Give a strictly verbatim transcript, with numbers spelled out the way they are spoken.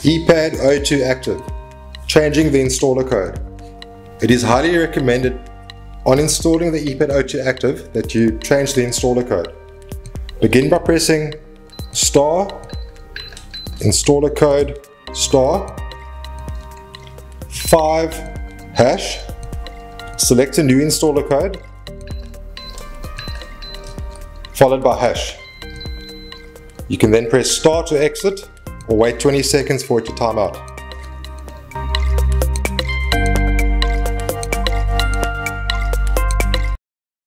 keypad O two active. Changing the installer code. It is highly recommended on installing the keypad O two active that you change the installer code. Begin by pressing star, installer code, star, five, hash, select a new installer code, followed by hash. You can then press star to exit or wait twenty seconds for it to time out.